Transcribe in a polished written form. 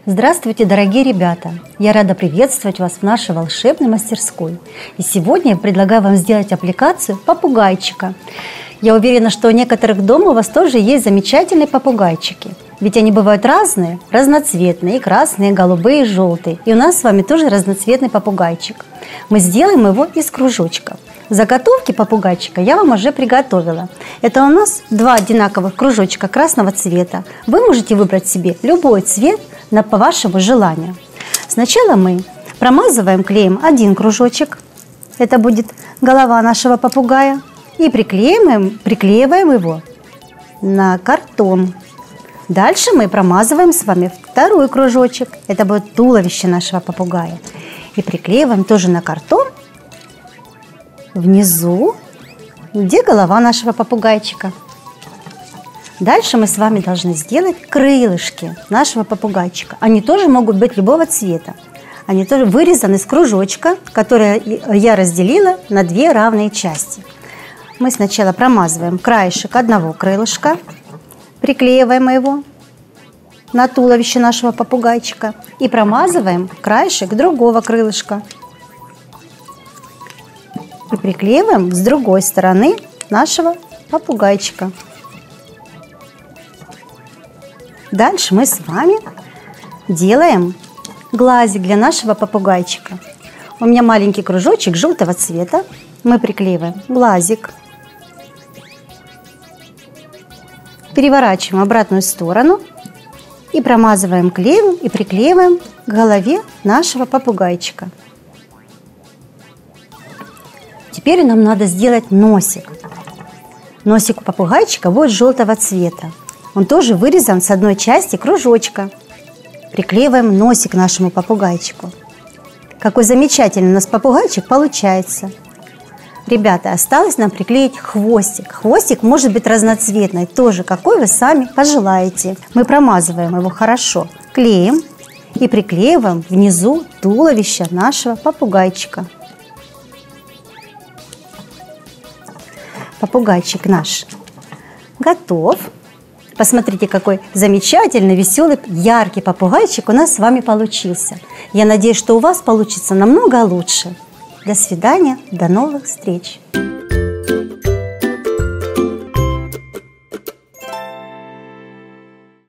Здравствуйте, дорогие ребята! Я рада приветствовать вас в нашей волшебной мастерской. И сегодня я предлагаю вам сделать аппликацию попугайчика. Я уверена, что у некоторых дома у вас тоже есть замечательные попугайчики. Ведь они бывают разные, разноцветные, и красные, и голубые, и желтые. И у нас с вами тоже разноцветный попугайчик. Мы сделаем его из кружочка. Заготовки попугайчика я вам уже приготовила. Это у нас два одинаковых кружочка красного цвета. Вы можете выбрать себе любой цвет по вашему желанию. Сначала мы промазываем клеем один кружочек. Это будет голова нашего попугая. И приклеиваем его на картон. Дальше мы промазываем с вами второй кружочек. Это будет туловище нашего попугая. И приклеиваем тоже на картон внизу, где голова нашего попугайчика. Дальше мы с вами должны сделать крылышки нашего попугайчика. Они тоже могут быть любого цвета. Они тоже вырезаны из кружочка, который я разделила на две равные части. Мы сначала промазываем краешек одного крылышка, приклеиваем его на туловище нашего попугайчика и промазываем краешек другого крылышка. И приклеиваем с другой стороны нашего попугайчика. Дальше мы с вами делаем глазик для нашего попугайчика. У меня маленький кружочек желтого цвета. Мы приклеиваем глазик. Переворачиваем в обратную сторону и промазываем клеем и приклеиваем к голове нашего попугайчика. Теперь нам надо сделать носик. Носик у попугайчика будет желтого цвета. Он тоже вырезан с одной части кружочка. Приклеиваем носик нашему попугайчику. Какой замечательный у нас попугайчик получается. Ребята, осталось нам приклеить хвостик. Хвостик может быть разноцветный, тоже какой вы сами пожелаете. Мы промазываем его хорошо клеем и приклеиваем внизу туловища нашего попугайчика. Попугайчик наш готов. Посмотрите, какой замечательный, веселый, яркий попугайчик у нас с вами получился. Я надеюсь, что у вас получится намного лучше. До свидания, до новых встреч!